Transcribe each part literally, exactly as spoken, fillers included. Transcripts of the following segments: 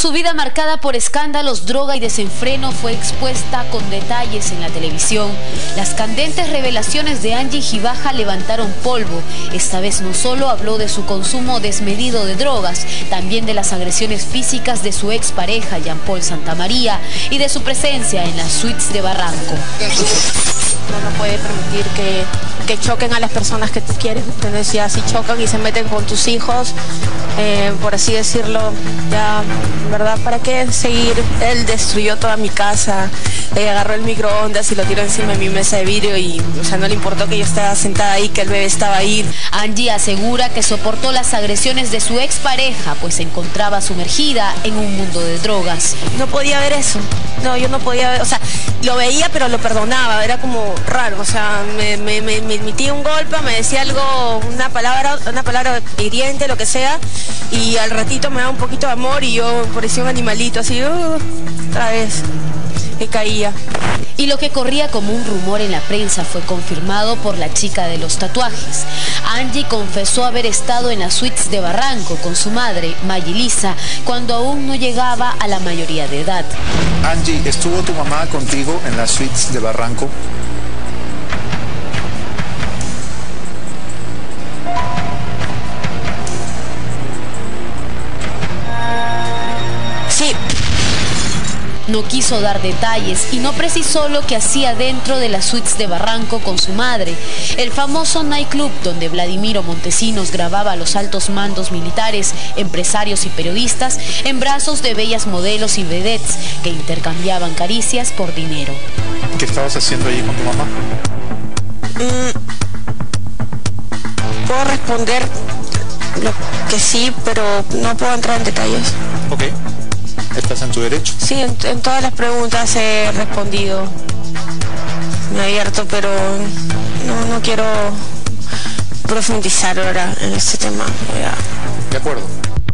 Su vida marcada por escándalos, droga y desenfreno fue expuesta con detalles en la televisión. Las candentes revelaciones de Angie Gibaja levantaron polvo. Esta vez no solo habló de su consumo desmedido de drogas, también de las agresiones físicas de su expareja Jean Paul Santamaría y de su presencia en las suites de Barranco. No, no puede permitir que, que choquen a las personas que tú quieres, ¿entendés? Ya si chocan y se meten con tus hijos, eh, por así decirlo, ya, ¿verdad? ¿Para qué seguir? Él destruyó toda mi casa, eh, agarró el microondas y lo tiró encima de mi mesa de vidrio y, o sea, no le importó que yo estaba sentada ahí, que el bebé estaba ahí. Angie asegura que soportó las agresiones de su expareja, pues se encontraba sumergida en un mundo de drogas. No podía ver eso, no, yo no podía ver, o sea, lo veía pero lo perdonaba, era como raro, o sea, me, me, me, me emitía un golpe, me decía algo, una palabra, una palabra hiriente, lo que sea, y al ratito me daba un poquito de amor y yo parecía un animalito, así, uh, otra vez, que caía. Y lo que corría como un rumor en la prensa fue confirmado por la chica de los tatuajes. Angie confesó haber estado en las suites de Barranco con su madre, Mayilisa, cuando aún no llegaba a la mayoría de edad. Angie, ¿estuvo tu mamá contigo en las suites de Barranco? Sí. No quiso dar detalles y no precisó lo que hacía dentro de las suites de Barranco con su madre, el famoso nightclub donde Vladimiro Montesinos grababa a los altos mandos militares, empresarios y periodistas en brazos de bellas modelos y vedettes que intercambiaban caricias por dinero. ¿Qué estabas haciendo allí con tu mamá? Mm, puedo responder lo que sí, pero no puedo entrar en detalles. Ok. ¿Estás en tu derecho? Sí, en, en todas las preguntas he respondido. Me he abierto, pero no, no quiero profundizar ahora en este tema. Ya. De acuerdo.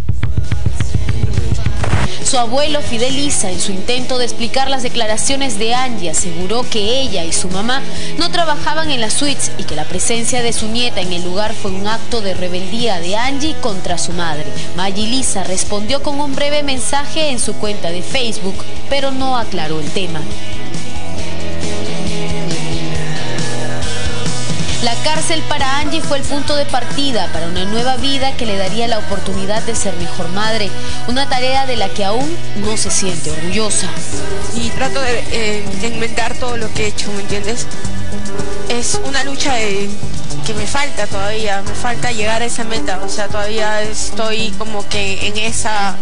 Su abuelo Fidel Isa, en su intento de explicar las declaraciones de Angie, aseguró que ella y su mamá no trabajaban en las suites y que la presencia de su nieta en el lugar fue un acto de rebeldía de Angie contra su madre. Mayilisa respondió con un breve mensaje en su cuenta de Facebook, pero no aclaró el tema. La cárcel para Angie fue el punto de partida para una nueva vida que le daría la oportunidad de ser mejor madre, una tarea de la que aún no se siente orgullosa. Y trato de, eh, de enmendar todo lo que he hecho, ¿me entiendes? Es una lucha de, que me falta todavía, me falta llegar a esa meta, o sea, todavía estoy como que en esa...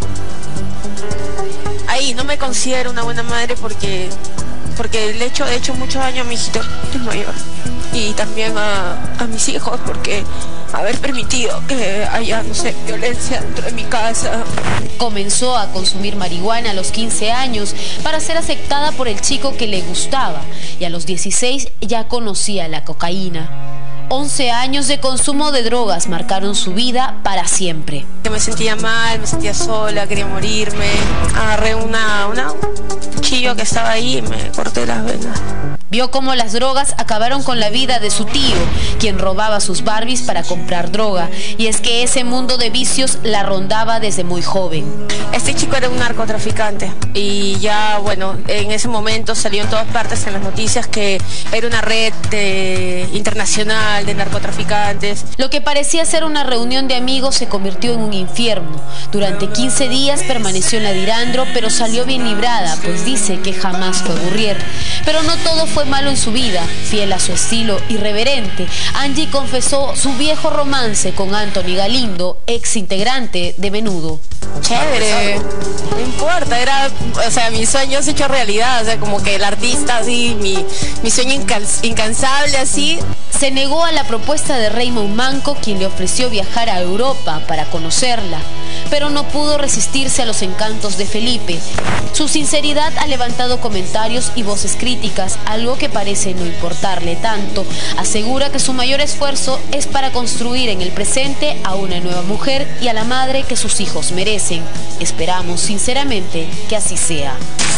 Ahí, no me considero una buena madre porque, porque le he hecho, he hecho mucho daño a mi hijito, es mayor. Y también a, a mis hijos, porque haber permitido que haya, no sé, violencia dentro de mi casa. Comenzó a consumir marihuana a los quince años para ser aceptada por el chico que le gustaba y a los dieciséis ya conocía la cocaína. once años de consumo de drogas marcaron su vida para siempre. Me sentía mal, me sentía sola, quería morirme. Agarré una, una, un cuchillo que estaba ahí y me corté las venas. Vio cómo las drogas acabaron con la vida de su tío, quien robaba sus Barbies para comprar droga. Y es que ese mundo de vicios la rondaba desde muy joven. Este chico era un narcotraficante y ya, bueno, en ese momento salió en todas partes en las noticias que era una red de, internacional de narcotraficantes. Lo que parecía ser una reunión de amigos se convirtió en un infierno. Durante quince días permaneció en la Dirandro, pero salió bien librada, pues dice que jamás fue burrier. Pero no todo fue malo en su vida. Fiel a su estilo irreverente, Angie confesó su viejo romance con Anthony Galindo, ex integrante de Menudo. Chévere, no importa, era, o sea, mi sueño se hecho realidad, o sea, como que el artista así, mi, mi sueño incans incansable así. Se negó a la propuesta de Raymond Manco, quien le ofreció viajar a Europa para conocerla, pero no pudo resistirse a los encantos de Felipe. Su sinceridad ha levantado comentarios y voces críticas, algo que parece no importarle tanto. Asegura que su mayor esfuerzo es para construir en el presente a una nueva mujer y a la madre que sus hijos merecen. Esperamos sinceramente que así sea.